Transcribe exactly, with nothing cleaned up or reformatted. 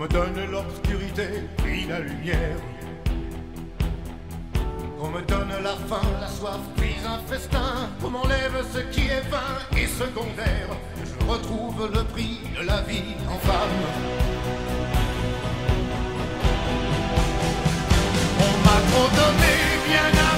me donne l'obscurité puis la lumière. On me donne la faim, la soif, puis un festin. On m'enlève ce qui est vain et secondaire. Je retrouve le prix de la vie en femme. On m'a trop donné bien avant.